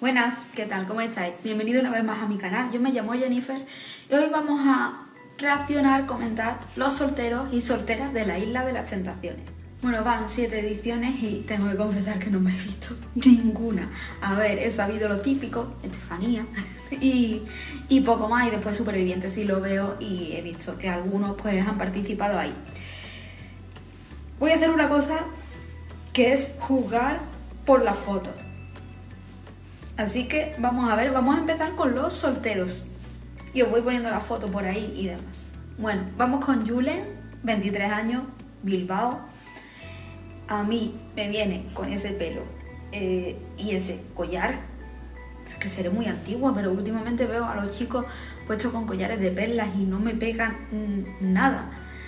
Buenas, ¿qué tal? ¿Cómo estáis? Bienvenido una vez más a mi canal. Yo me llamo Jennifer y hoy vamos a reaccionar, comentar los solteros y solteras de la Isla de las Tentaciones. Bueno, van 7 ediciones y tengo que confesar que no me he visto ninguna. A ver, he sabido lo típico, Estefanía y poco más, y después Supervivientes sí lo veo y he visto que algunos pues han participado ahí. Voy a hacer una cosa que es juzgar por las fotos. Así que vamos a ver, vamos a empezar con los solteros. Y os voy poniendo la foto por ahí y demás. Bueno, vamos con Julen, 23 años, Bilbao. A mí me viene con ese pelo y ese collar. Es que seré muy antigua, pero últimamente veo a los chicos puestos con collares de perlas y no me pegan nada.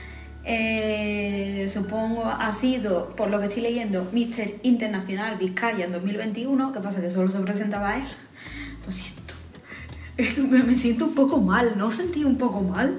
Supongo ha sido, por lo que estoy leyendo, Mister Internacional Vizcaya en 2021. ¿Qué pasa? Que solo se presentaba a él. Lo siento. Me siento un poco mal. ¿No os sentí un poco mal?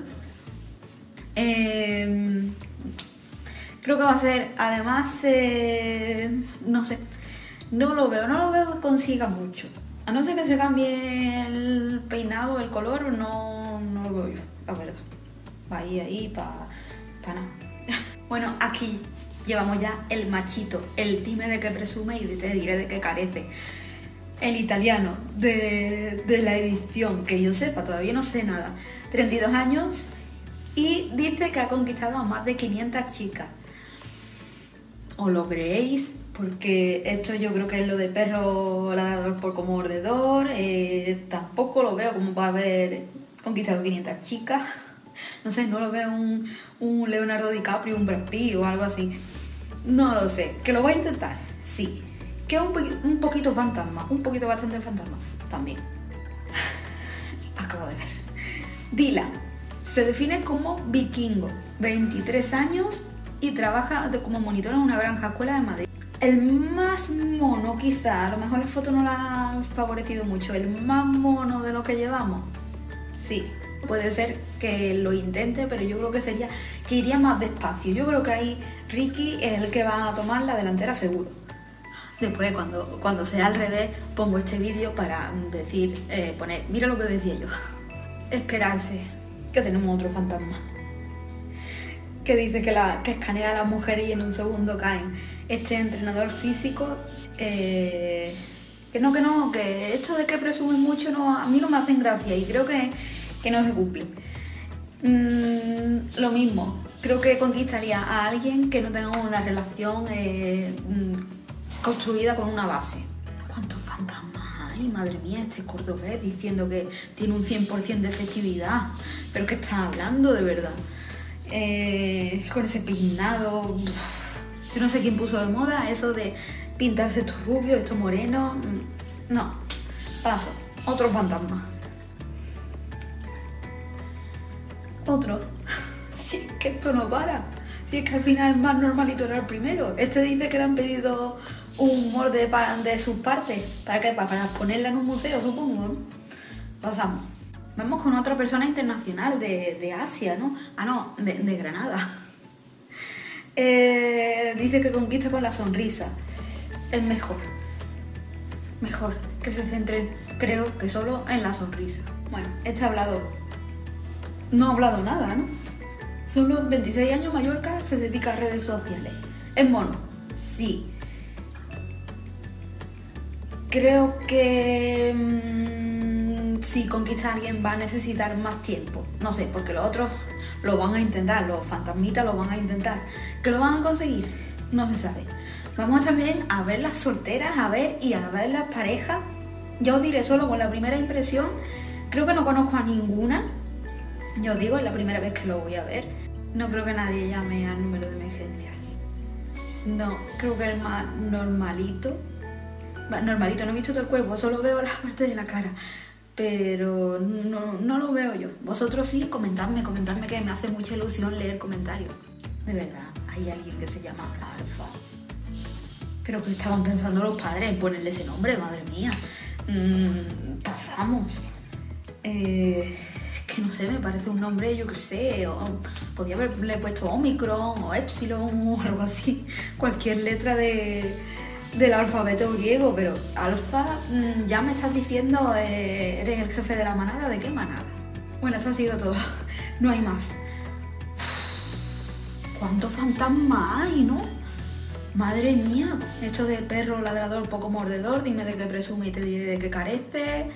Creo que va a ser, además, no sé, no lo veo que consiga mucho. A no ser que se cambie el peinado, el color, no lo veo yo, la verdad. Va ahí para nada. Bueno, aquí llevamos ya el machito, el dime de qué presume y te diré de qué carece. El italiano de la edición, que yo sepa, todavía no sé nada. 32 años y dice que ha conquistado a más de 500 chicas. ¿Os lo creéis? Porque esto yo creo que es lo de perro ladrador por como mordedor. Tampoco lo veo como para haber conquistado 500 chicas. No sé, no lo veo un Leonardo DiCaprio, un Brad Pitt o algo así. No lo sé. ¿Que lo voy a intentar? Sí. Que es un poquito fantasma, un poquito bastante fantasma también. Acabo de ver. Dylan se define como vikingo, 23 años y trabaja como monitor en una granja escuela de Madrid. El más mono, quizá, a lo mejor la foto no la ha favorecido mucho, el más mono de lo que llevamos. Sí, puede ser que lo intente, pero yo creo que iría más despacio. Yo creo que ahí Ricky es el que va a tomar la delantera seguro. Después, cuando sea al revés, pongo este vídeo para poner, mira lo que decía yo. Esperarse, que tenemos otro fantasma. Que dice que escanea a las mujeres y en un segundo caen. Este entrenador físico, que esto de que presumen mucho a mí no me hacen gracia y creo que no se cumplen. Lo mismo, creo que conquistaría a alguien que no tenga una relación construida con una base. ¿Cuántos fantasmas hay? Madre mía, este cordobés diciendo que tiene un 100% de efectividad. ¿Pero qué estás hablando de verdad? Con ese peinado. Yo no sé quién puso de moda eso de pintarse esto rubio, esto moreno. No, paso. Otro fantasma. Otro. Si es que esto no para. Si es que al final más normalito era el primero. Este dice que le han pedido un molde de sus partes. ¿Para qué? Para ponerla en un museo, supongo, ¿no? Pasamos. Vamos con otra persona internacional de Asia, ¿no? Ah, no, de Granada. Dice que conquista con la sonrisa. Es mejor. Mejor que se centre, creo que solo en la sonrisa. Bueno, este ha hablado. No ha hablado nada, ¿no? Solo 26 años, Mallorca, se dedica a redes sociales. ¿Es mono? Sí. Creo que si conquista a alguien va a necesitar más tiempo. No sé, porque los otros lo van a intentar, los fantasmitas lo van a intentar. ¿Que lo van a conseguir? No se sabe. Vamos también a ver las solteras, a ver las parejas. Ya os diré solo con la primera impresión. Creo que no conozco a ninguna. Yo os digo, es la primera vez que lo voy a ver. No creo que nadie llame al número de emergencias. No, creo que el más normalito. Normalito, no he visto todo el cuerpo, solo veo la parte de la cara. Pero no lo veo yo. Vosotros sí, comentadme, que me hace mucha ilusión leer comentarios. De verdad, hay alguien que se llama Alfa. Pero que estaban pensando los padres en ponerle ese nombre, madre mía. Pasamos. Que no sé, me parece un nombre, yo qué sé, o podía haberle puesto Omicron o Epsilon o algo así. Cualquier letra de del alfabeto griego, pero alfa, ya me estás diciendo, eres el jefe de la manada. ¿De qué manada? Bueno, eso ha sido todo. No hay más. ¿Cuántos fantasmas hay, no? Madre mía, esto de perro ladrador, poco mordedor, dime de qué presume y te diré de qué carece.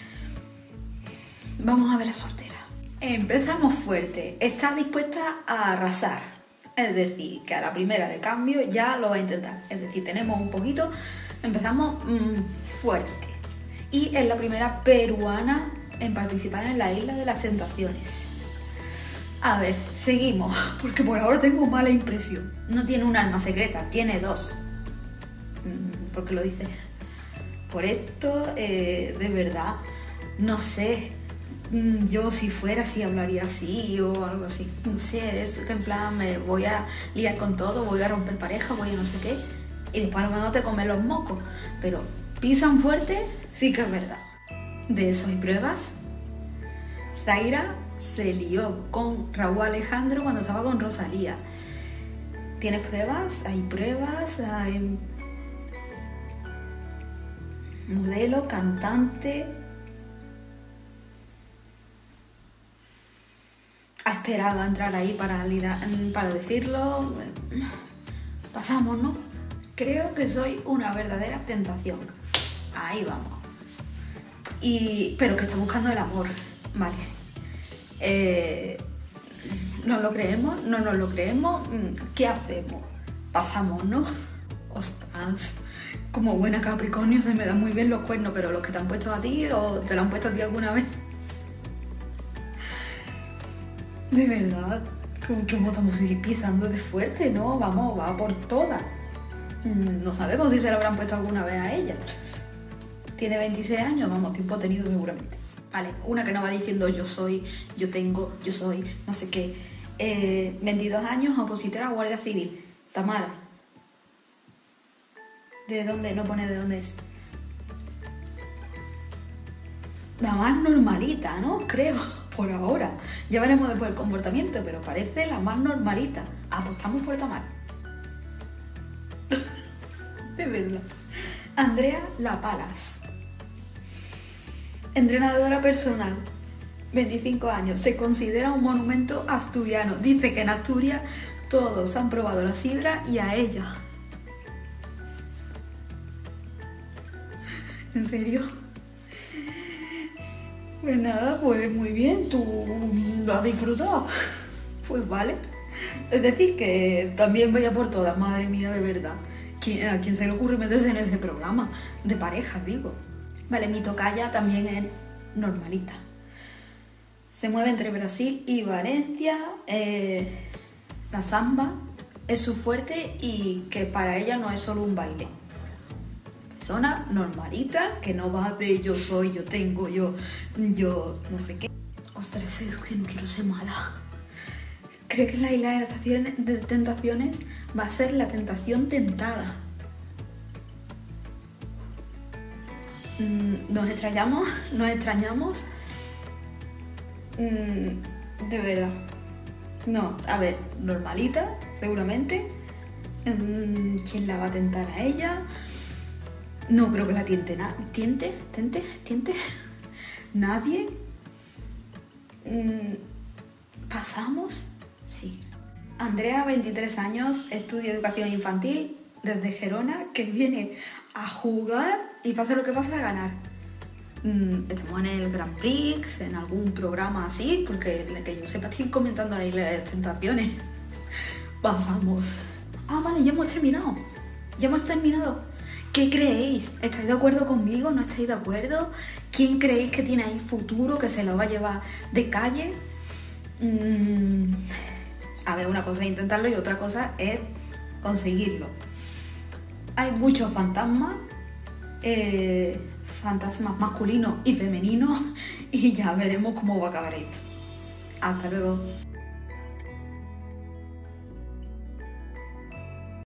Vamos a ver la soltera. Empezamos fuerte. Está dispuesta a arrasar. Es decir, que a la primera de cambio ya lo va a intentar. Es decir, tenemos un poquito, empezamos fuerte. Y es la primera peruana en participar en la Isla de las Tentaciones. A ver, seguimos, porque por ahora tengo mala impresión. No tiene un arma secreta, tiene dos. ¿Por qué lo dice? Por esto, de verdad, no sé. Yo si fuera así hablaría así o algo así. No sé, es que en plan me voy a liar con todo, voy a romper pareja, voy a no sé qué. Y después a lo mejor te comen los mocos. Pero pisan fuerte, sí que es verdad. De eso hay pruebas. Zaira se lió con Raúl Alejandro cuando estaba con Rosalía. ¿Tienes pruebas? Hay pruebas, hay modelo, cantante. Ha esperado a entrar ahí para decirlo. Pasamos, ¿no? Creo que soy una verdadera tentación. Ahí vamos. Pero que está buscando el amor. Vale. ¿Nos lo creemos? ¿No nos lo creemos? ¿Qué hacemos? Pasamos, ¿no? Ostras, como buena Capricornio se me dan muy bien los cuernos, pero los que te han puesto a ti o te lo han puesto a ti alguna vez. De verdad, como estamos pisando de fuerte, ¿no? Vamos, va por todas. No sabemos si se lo habrán puesto alguna vez a ella. Tiene 26 años, vamos, tiempo tenido seguramente. Vale, una que no va diciendo yo soy, yo tengo, yo soy, no sé qué. 22 años, opositora a Guardia Civil. Tamara. ¿De dónde? No pone de dónde es. La más normalita, ¿no? Creo, por ahora. Ya veremos después el comportamiento, pero parece la más normalita. Apostamos por Tamara. De verdad. Andrea Lapalas. Entrenadora personal, 25 años, se considera un monumento asturiano. Dice que en Asturias todos han probado la sidra y a ella. ¿En serio? Pues nada, pues muy bien, tú lo has disfrutado. Pues vale. Es decir, que también vaya por todas, madre mía, de verdad. ¿A quién se le ocurre meterse en ese programa? De parejas, digo. Vale, mi tocaya también es normalita. Se mueve entre Brasil y Valencia. La samba es su fuerte y que para ella no es solo un baile. Persona normalita, que no va de yo soy, yo tengo, yo no sé qué. Ostras, es que no quiero ser mala. Creo que en la Isla de las Tentaciones va a ser la tentación tentada. Nos extrañamos. De verdad. No, a ver, normalita, seguramente. ¿Quién la va a tentar a ella? No creo que la tiente. ¿Tiente? ¿Nadie? ¿Pasamos? Sí. Andrea, 23 años, estudia educación infantil desde Gerona, que viene a jugar y pase lo que pase a ganar. Estamos en el Grand Prix, en algún programa así, porque que yo sepa estoy comentando la Isla de las Tentaciones. Pasamos. Ah, vale, ya hemos terminado. ¿Qué creéis? ¿Estáis de acuerdo conmigo? ¿No estáis de acuerdo? ¿Quién creéis que tiene ahí futuro, que se lo va a llevar de calle? A ver, una cosa es intentarlo y otra cosa es conseguirlo. Hay muchos fantasmas, fantasmas masculinos y femeninos, y ya veremos cómo va a acabar esto. Hasta luego.